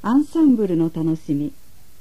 アンサンブルの楽しみ。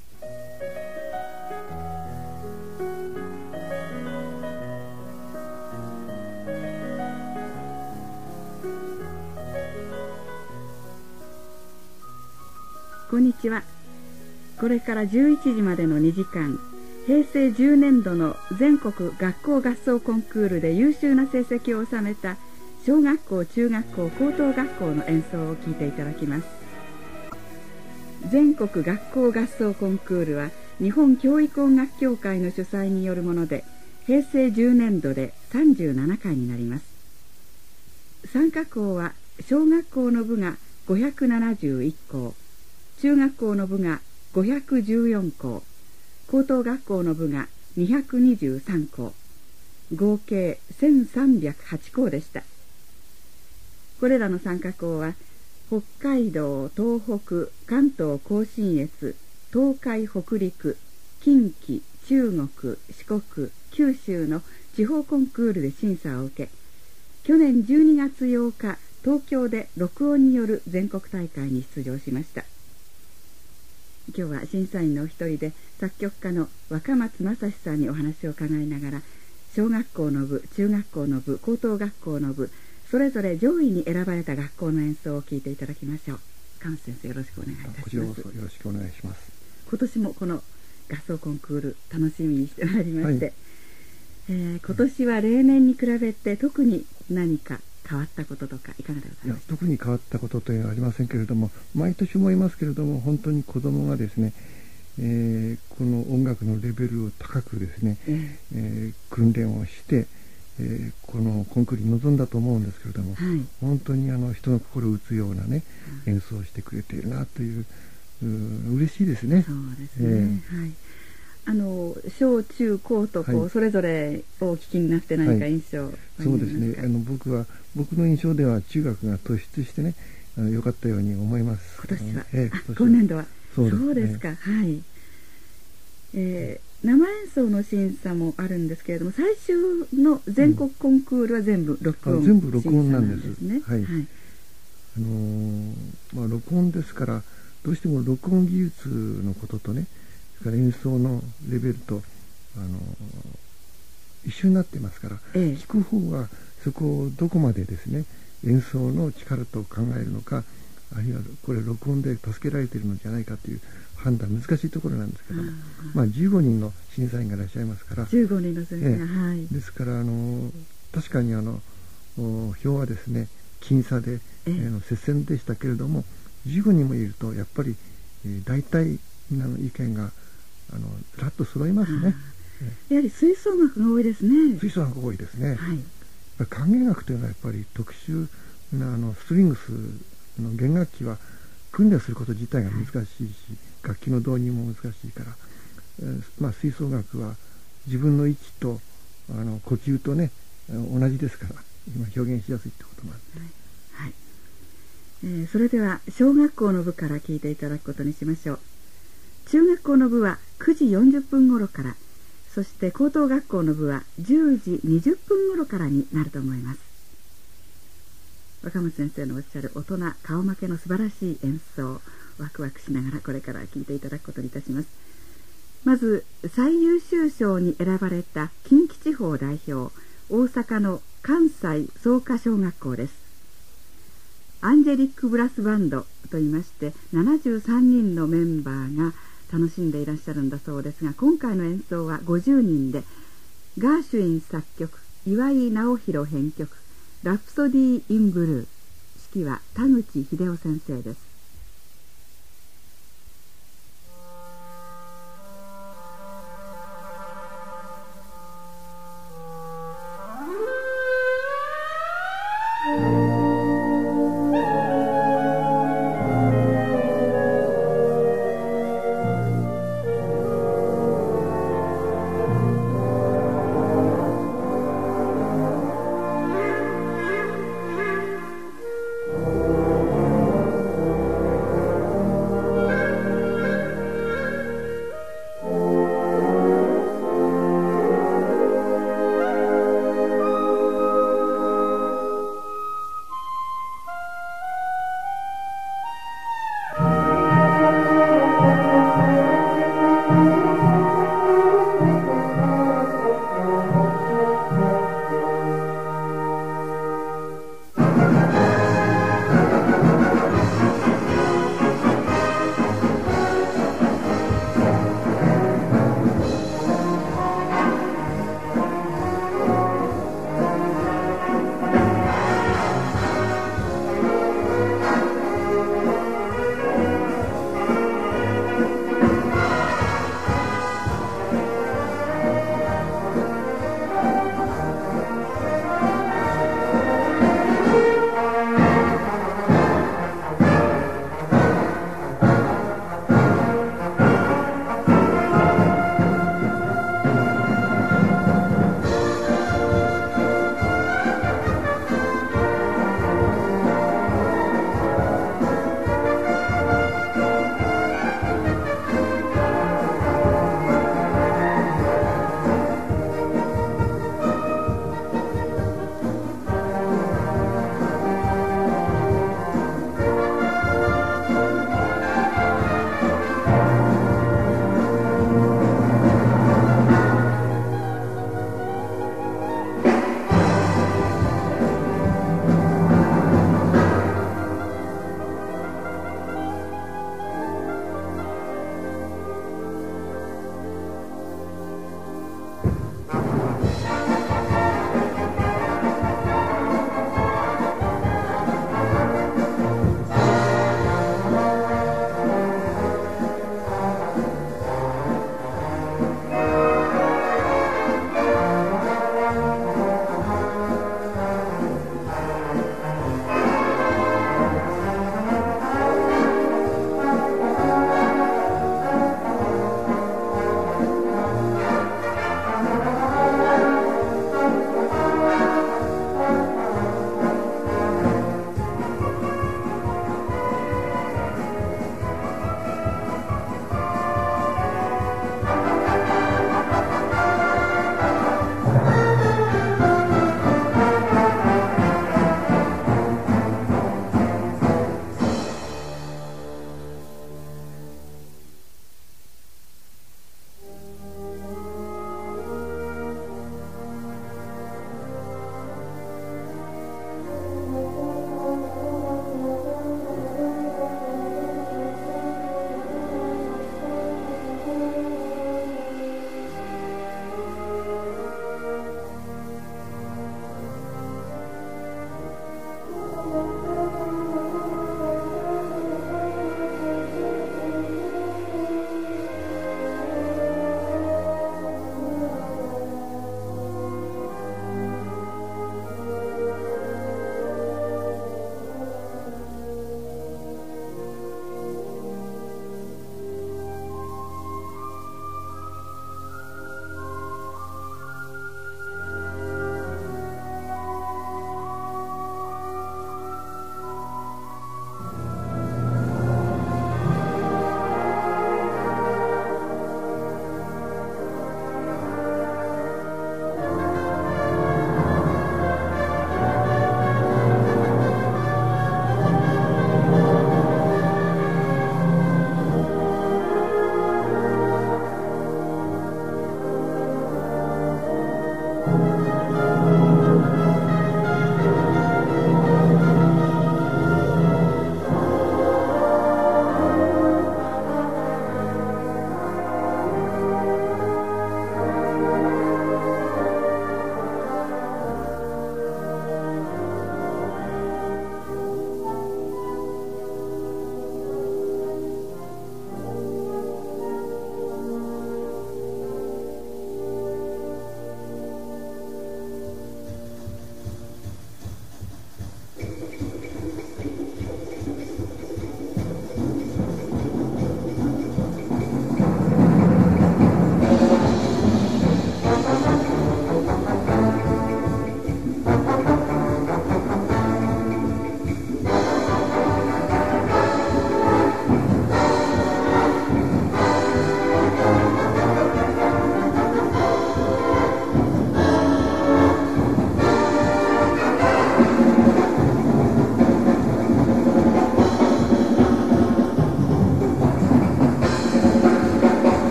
こんにちは。これから11時までの2時間、平成10年度の全国学校合奏コンクールで優秀な成績を収めた小学校、中学校、高等学校の演奏を聴いていただきます。全国学校合奏コンクールは日本教育音楽協会の主催によるもので、平成10年度で37回になります。参加校は小学校の部が571校、中学校の部が514校、高等学校の部が223校、合計1308校でした。これらの参加校は北海道、東北、関東甲信越、東海北陸、近畿、中国、四国、九州の地方コンクールで審査を受け、去年12月8日東京で録音による全国大会に出場しました。今日は審査員のお一人で作曲家の若松正史さんにお話を伺いながら、小学校の部、中学校の部、高等学校の部、それぞれ上位に選ばれた学校の演奏を聴いていただきましょう。川本先生、よろしくお願いいたします。 こちらこそよろしくお願いします。 今年もこの合奏コンクール楽しみにしてまいりまして、今年は例年に比べて特に何か変わったこととかいかがでございますか？ 特に変わったことというのはありませんけれども、毎年思いますけれども、本当に子どもがですね、この音楽のレベルを高くですね、訓練をして、このコンクールに臨んだと思うんですけれども、本当に人の心を打つようなね、演奏をしてくれているなという、嬉しいですね。 そうですね。小中高とこう、それぞれお聞きになって何か印象、 そうですね。僕の印象では中学が突出してね、良かったように思います。 今年は、今年度はそうですか。はい。生演奏の審査もあるんですけれども、最終の全国コンクールは全部録音、 全部録音なんですね。 はい。録音ですから、どうしても録音技術のこととね、それから演奏のレベルと一緒になってますから、聴く方はそこをどこまでですね、演奏の力と考えるのか、あるいはこれ録音で助けられているのじゃないかという判断、難しいところなんですけども、15人の審査員がいらっしゃいますから、 15人の先生が、はい、 ですから確かに票はですね、僅差で、接戦でしたけれども、15人もいるとやっぱり、大体みんなの意見がずらっと揃いますね。 やはり吹奏楽が多いですね。 吹奏楽が多いですね。管弦楽というのはやっぱり特殊なストリングスの弦楽器は訓練すること自体が難しいし、楽器の導入も難しいから、吹奏楽は自分の息と呼吸とね同じですから、今表現しやすいってこともある。 それでは小学校の部から聞いていただくことにしましょう。中学校の部は9時40分頃から、そして高等学校の部は10時20分頃からになると思います。若松先生のおっしゃる大人顔負けの素晴らしい演奏、ワクワクしながらこれから聞いていただくことにいたします。まず最優秀賞に選ばれた近畿地方代表、大阪の関西草加小学校です。アンジェリックブラスバンドといいまして、73人のメンバーが楽しんでいらっしゃるんだそうですが、今回の演奏は50人で、ガーシュイン作曲、岩井直弘編曲、ラプソディー・イン・ブルー、指揮は田口秀夫先生です。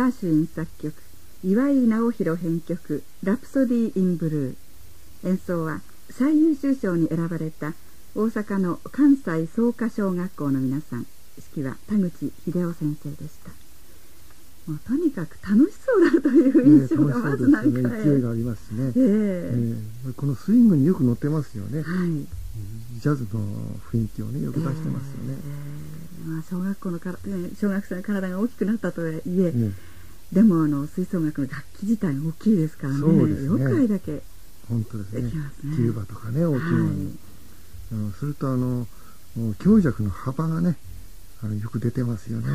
ガーシュウィン作曲、岩井直弘編曲、ラプソディー・イン・ブルー。演奏は最優秀賞に選ばれた大阪の関西草加小学校の皆さん。指揮は田口秀夫先生でした。もうとにかく楽しそうだという印象がまずなんか、 勢いがありますしね、このスイングによく乗ってますよね、ジャズの雰囲気をねよく出してますよね。 小学生の体が大きくなったとはいえ、でも吹奏楽の楽器自体大きいですからね。4回だけ本当ですね。キューバとかね、大きいのに、それと強弱の幅がねよく出てますよね。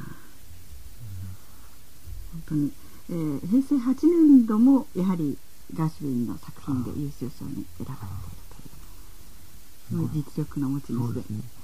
本当に、平成8年度もやはりガーシュウィンの作品で優秀賞に選ばれているという実力の持ち主で、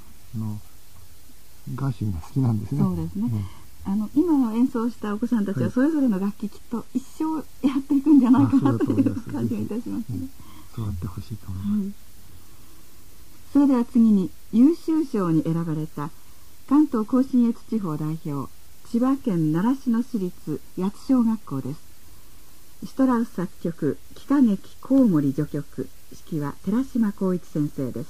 ガーシュウィンが好きなんですね。 そうですね、今の演奏したお子さんたちはそれぞれの楽器きっと一生やっていくんじゃないかなという感じがいたしますね。 そうやってほしいと思います。 それでは次に優秀賞に選ばれた関東甲信越地方代表、千葉県習志野市立八津小学校です。シュトラウス作曲、喜歌劇コウモリ序曲。指揮は寺島光一先生です。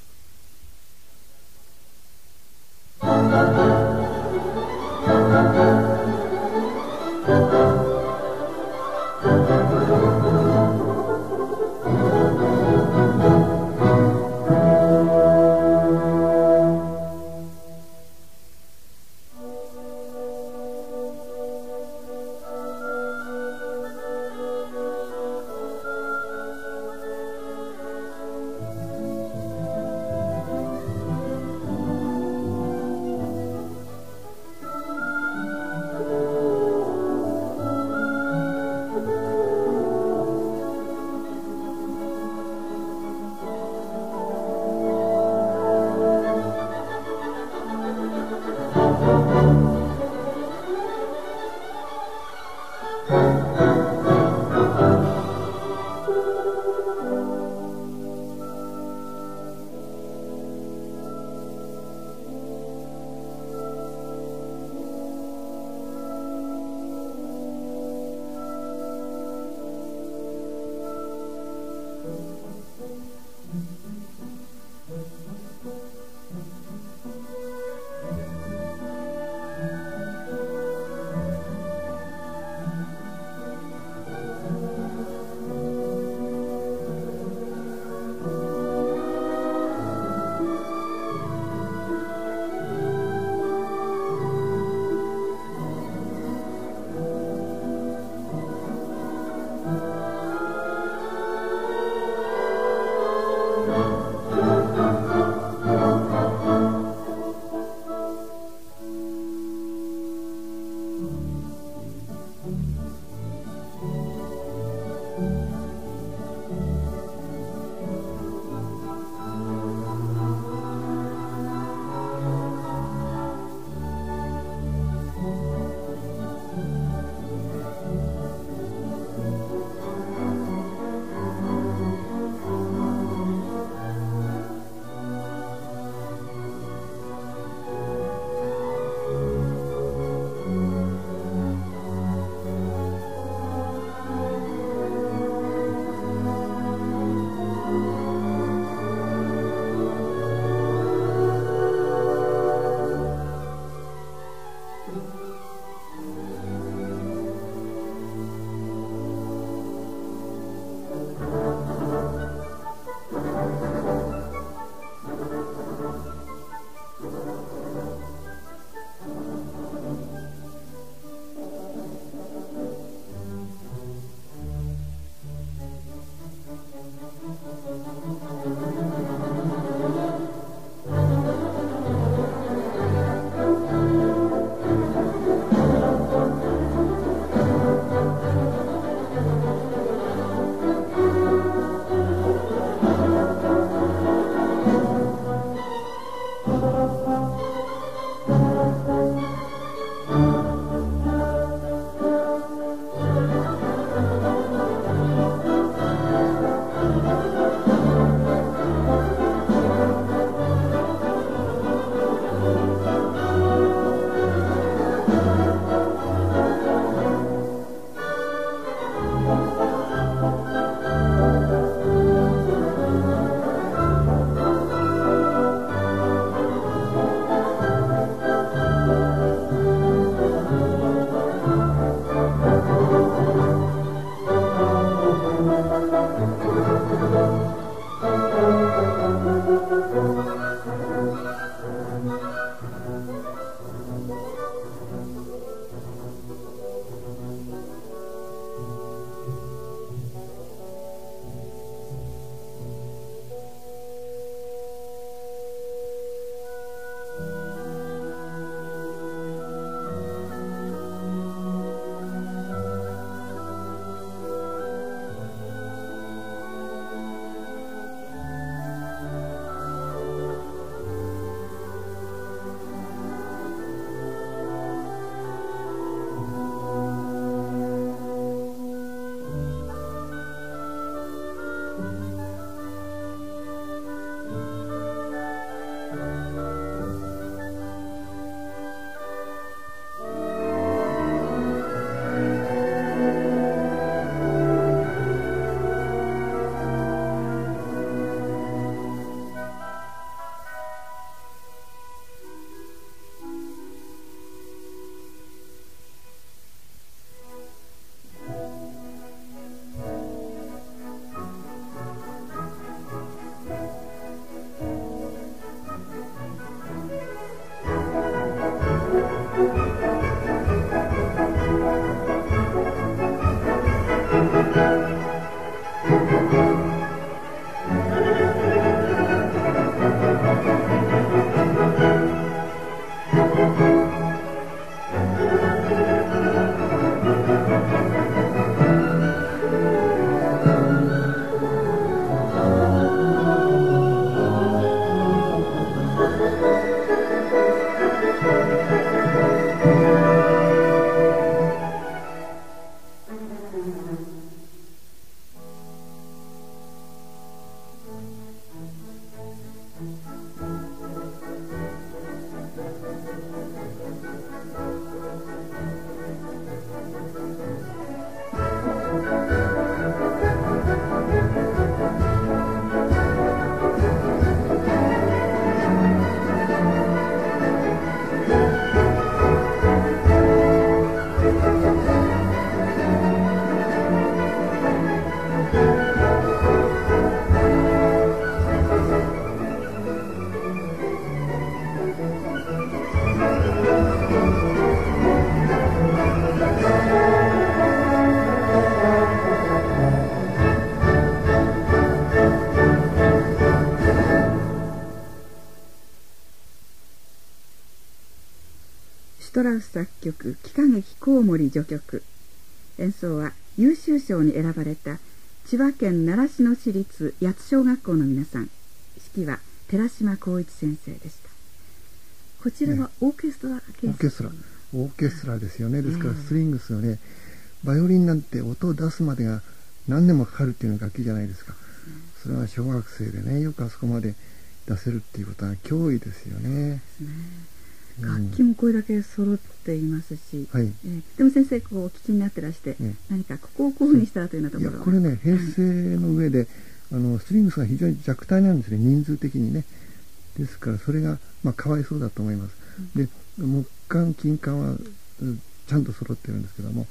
トラウス作曲喜歌劇コウモリ序曲。演奏は優秀賞に選ばれた千葉県習志野市立八津小学校の皆さん。指揮は寺島光一先生でした。こちらはオーケストラ形式、 オーケストラですよね。ですからストリングスのね、バイオリンなんて音を出すまでが何年もかかるっていうのが楽器じゃないですか。それは小学生でね、よくあそこまで出せるっていうことは脅威ですよね。 楽器もこれだけ揃っていますし、 はい、 でも先生こうお聞きになってらして、何かここをこういうふうにしたらというようなところは。 いや、これね、編成の上で、ストリングスが非常に弱体なんですね、人数的にね。ですからそれがかわいそうだと思います。で、木管金管はちゃんと揃ってるんですけども、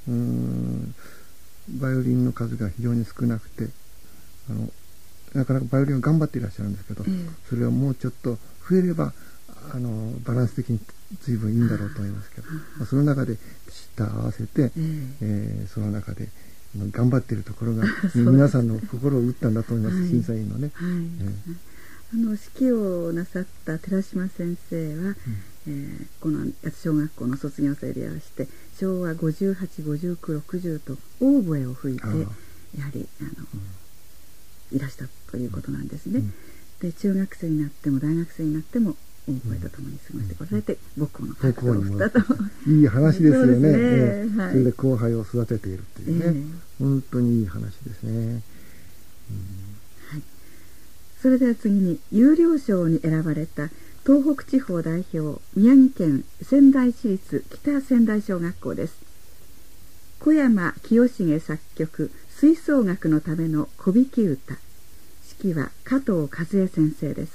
バイオリンの数が非常に少なくて、なかなかバイオリンを頑張っていらっしゃるんですけど、それはもうちょっと増えればバランス的に随分いいんだろうと思いますけど、その中で舌を合わせて、その中で頑張っているところが皆さんの心を打ったんだと思います、審査員のね。 指揮をなさった寺島先生は、この八津小学校の卒業生でいらして、昭和58、59、60とオーボエを吹いてやはりいらしたということなんですね。で、中学生になっても大学生になってもオーボエとともに過ごしてこられて、母校の活動をしたと。 いい話ですよね。 それで後輩を育てているっていうね、本当にいい話ですね。 それでは次に優良賞に選ばれた東北地方代表宮城県仙台市立北仙台小学校です。小山清重作曲吹奏楽のための小弾き歌。指揮は加藤和恵先生です。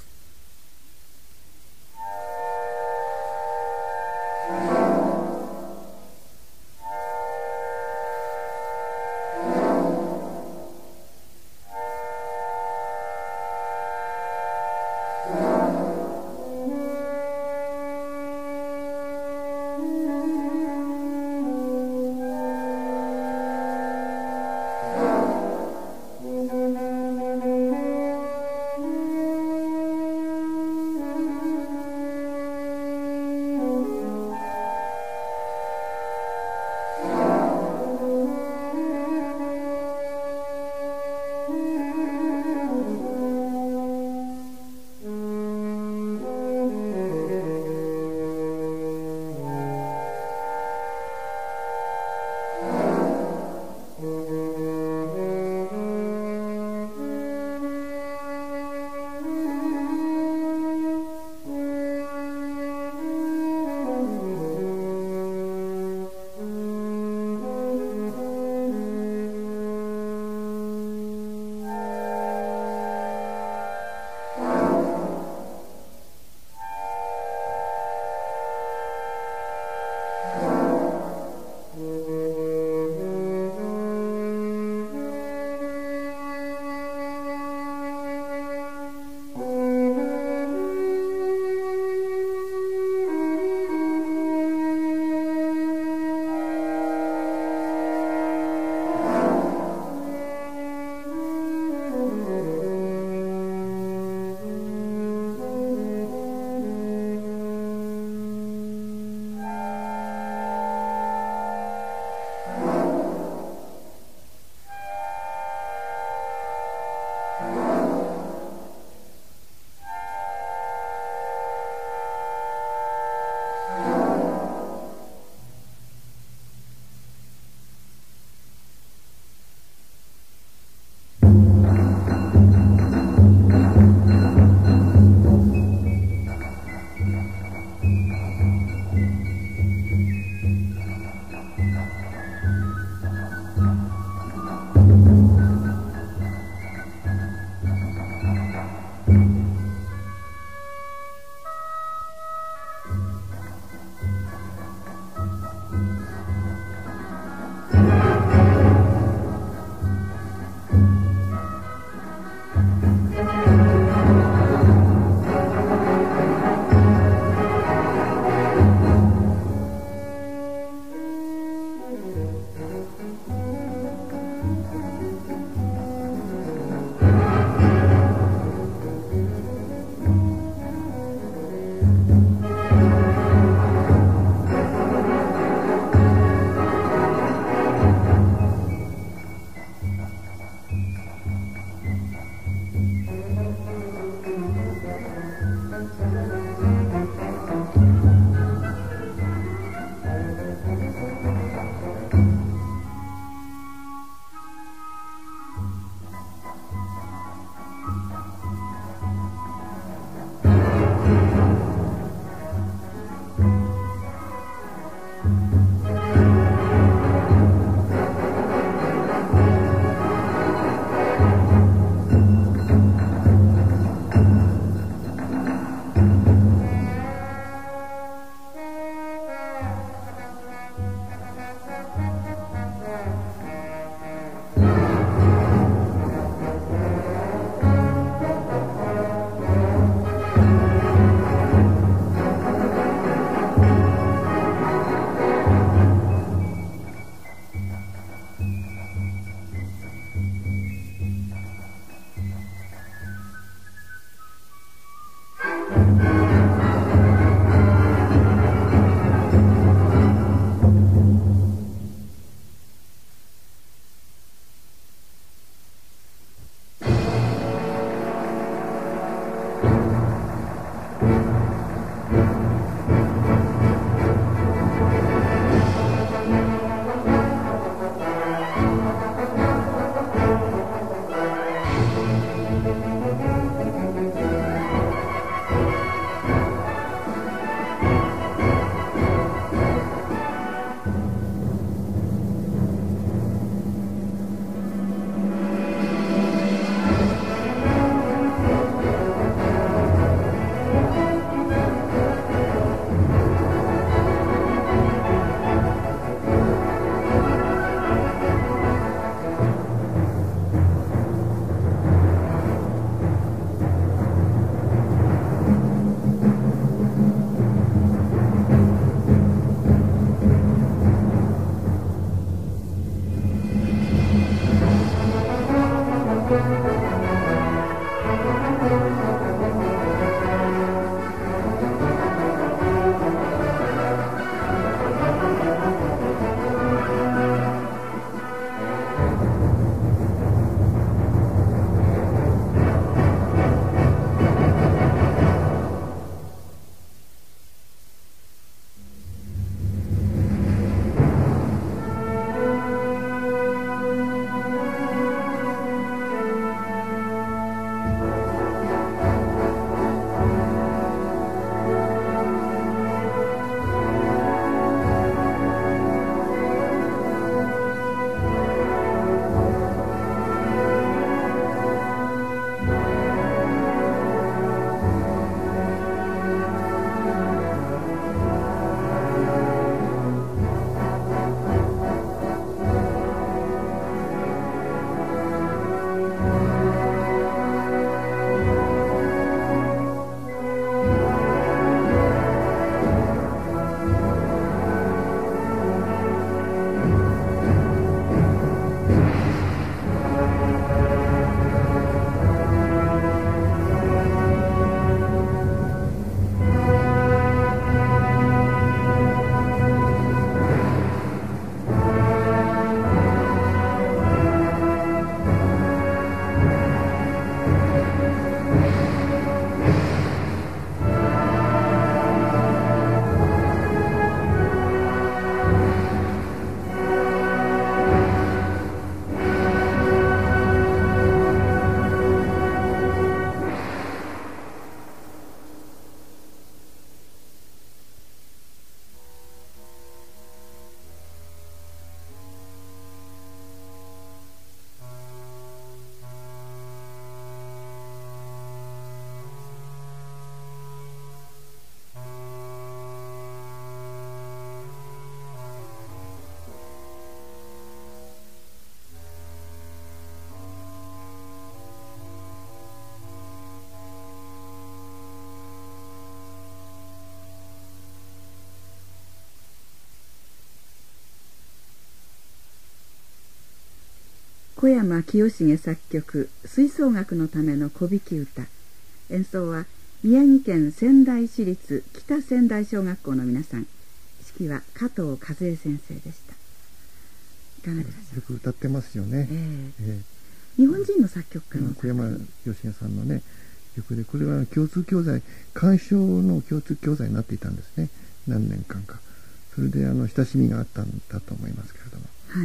小山清重作曲吹奏楽のための小弾歌。演奏は宮城県仙台市立北仙台小学校の皆さん。指揮は加藤和恵先生でした。いかがでしょう。 よく歌ってますよね。 日本人の作曲家の小山義也さんのね曲で、これは共通教材、鑑賞の共通教材になっていたんですね、何年間か。それで親しみがあったんだと思いますけれども、 はい、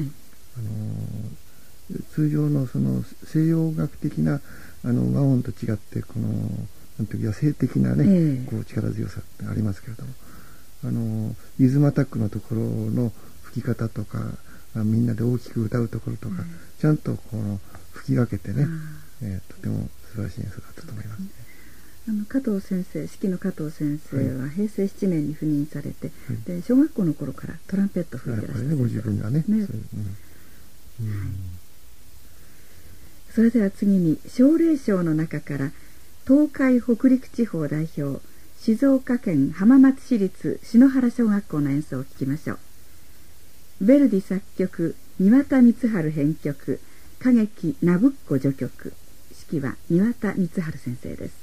通常のその西洋楽的な和音と違って、このなんていう野生的なね、こう力強さってありますけれども、リズムアタックのところの吹き方とか、みんなで大きく歌うところとか、ちゃんとこの吹き分けてね、とても素晴らしい演奏だったと思いますね。 加藤先生、指揮の加藤先生は平成7年に赴任されて、で小学校の頃からトランペット吹いてらっしゃる。 ご自分がね。 それでは次に奨励賞の中から東海北陸地方代表静岡県浜松市立篠原小学校の演奏を聴きましょう。ヴェルディ作曲、庭田光晴編曲、歌劇ナブッコ序曲。指揮は庭田光晴先生です。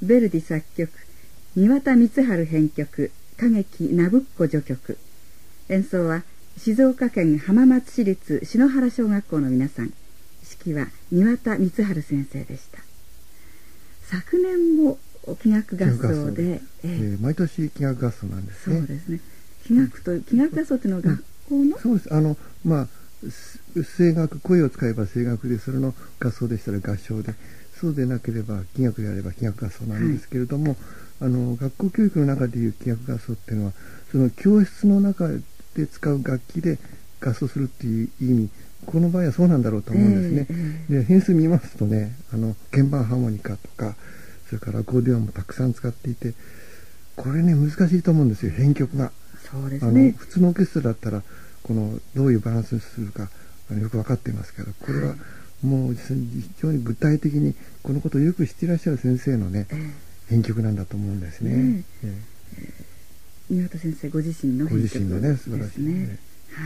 ヴェルディ作曲、庭田光晴編曲、歌劇ナブッコ序曲。演奏は静岡県浜松市立篠原小学校の皆さん。指揮は庭田光晴先生でした。昨年も器楽合奏で、 毎年器楽合奏なんですね。 そうですね。器楽合奏っていうのは学校の、 そうです。声楽、声を使えば声楽で、それの合奏でしたら合唱で、そうでなければ器楽であれば器楽合奏なんですけれども、学校教育の中でいう器楽合奏っていうのは、その教室の中で使う楽器で合奏するっていう意味、この場合はそうなんだろうと思うんですね。で、編成見ますとね、鍵盤ハーモニカとか、それからアコーディオンもたくさん使っていて、これね難しいと思うんですよ、編曲が。 そうですね。 普通のオーケストラだったらどういうバランスにするかよく分かっていますけど、これはもう非常に具体的にこのことをよく知っていらっしゃる先生のね、編曲なんだと思うんですね。 庭田先生ご自身の編曲ですね。 ご自身のね、素晴らしいね。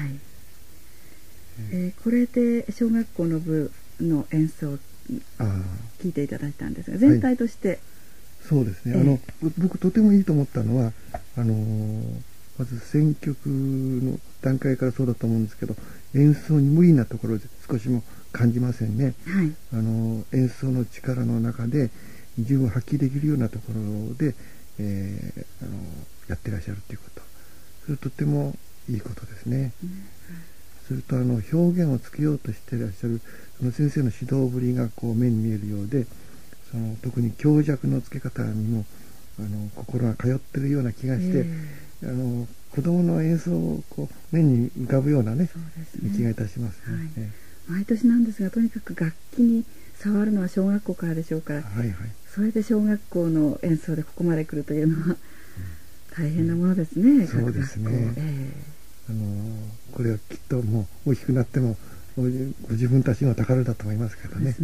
はい。これで小学校の部の演奏を聞いていただいたんですが、全体として、 そうですね。僕とてもいいと思ったのはまず選曲の段階からそうだと思うんですけど、演奏に無理なところで少しも感じませんね。演奏の力の中で十分発揮できるようなところで、やってらっしゃるということ、それとてもいいことですね。それと表現をつけようとしていらっしゃるその先生の指導ぶりが目に見えるようで、特に強弱のつけ方にも心が通っているような気がして、子供の演奏を目に浮かぶようなね、気がいたしますね。 毎年なんですが、とにかく楽器に触るのは小学校からでしょうから、それで小学校の演奏でここまで来るというのは大変なものですね。 そうですね。これはきっともう大きくなってもご自分たちの宝だと思いますけどね。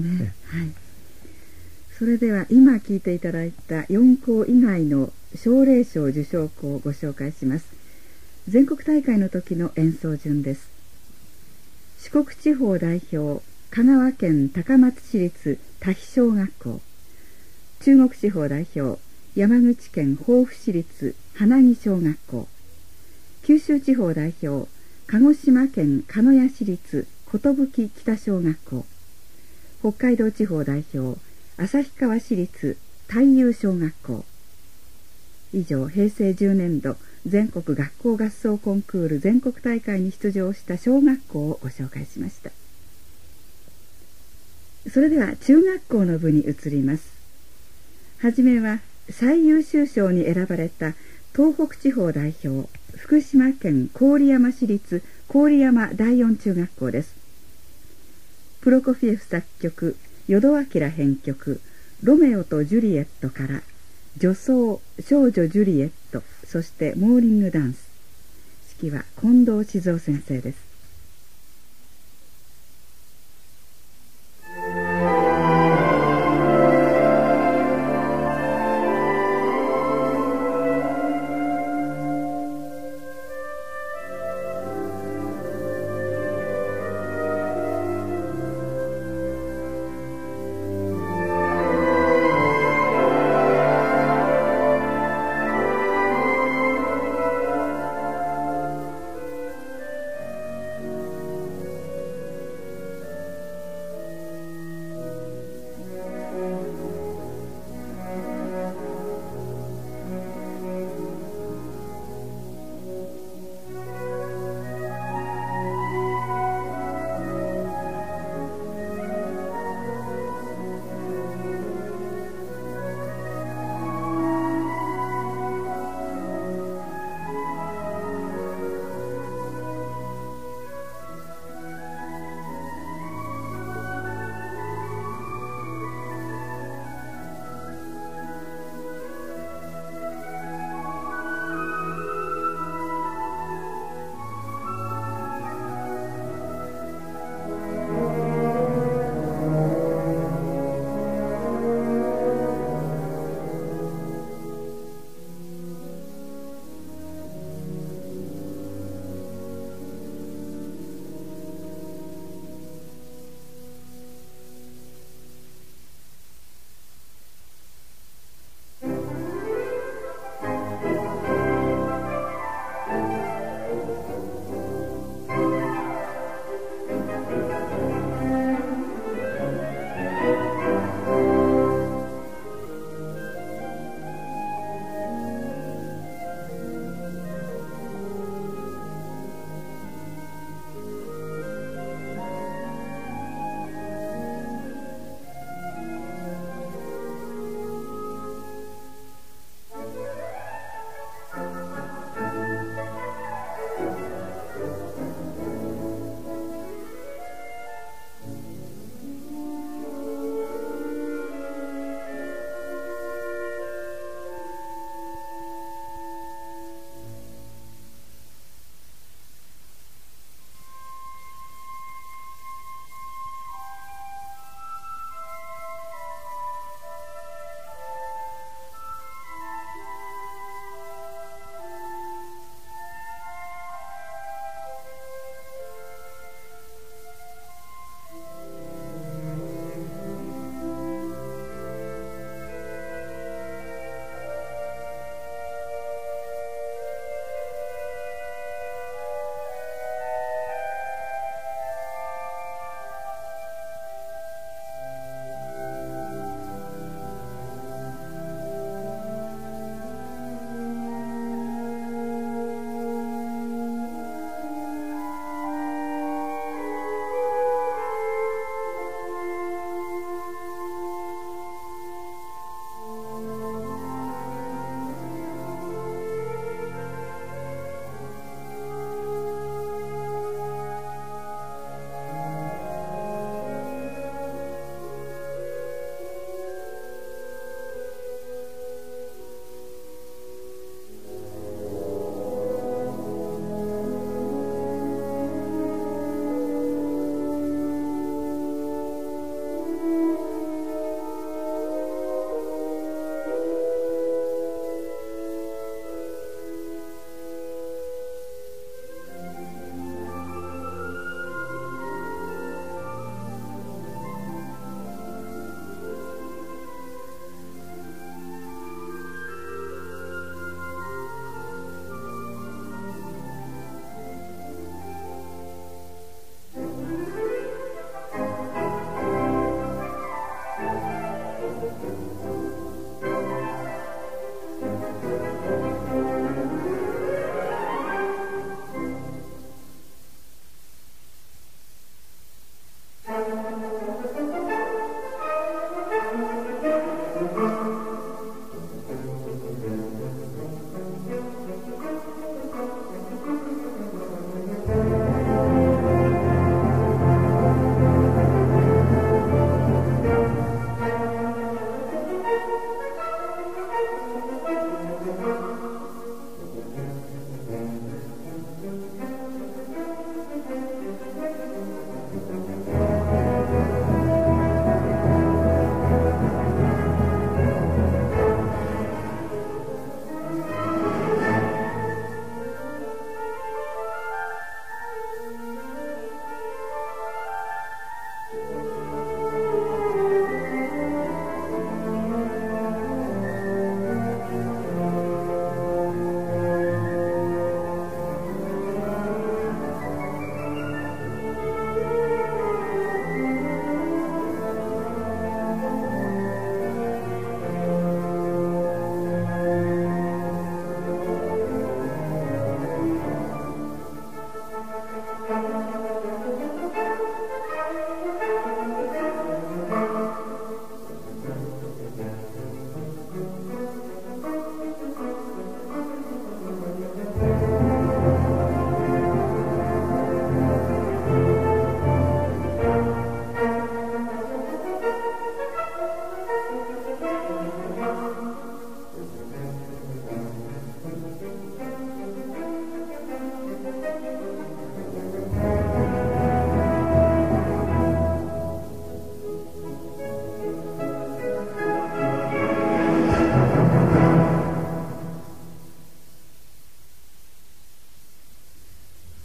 それでは今聴いていただいた4校以外の奨励賞受賞校をご紹介します。全国大会の時の演奏順です。四国地方代表、香川県高松市立多比小学校。中国地方代表、山口県防府市立花木小学校。九州地方代表、鹿児島県鹿屋市立寿北小学校。北海道地方代表、旭川市立太遊小学校。以上、平成10年度全国学校合奏コンクール全国大会に出場した小学校をご紹介しました。それでは中学校の部に移ります。はじめは最優秀賞に選ばれた東北地方代表、福島県郡山市立郡山第四中学校です。プロコフィエフ作曲、淀明編曲、ロメオとジュリエットから女装、少女ジュリエット、そしてモーニングダンス。指揮は近藤静雄先生です。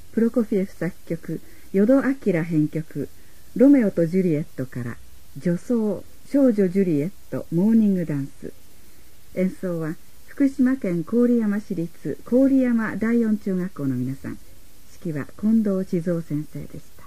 プロコフィエフ作曲、淀明編曲、ロメオとジュリエットから女装、少女ジュリエット、モーニングダンス。演奏は福島県郡山市立郡山第四中学校の皆さん。指揮は近藤千蔵先生でした。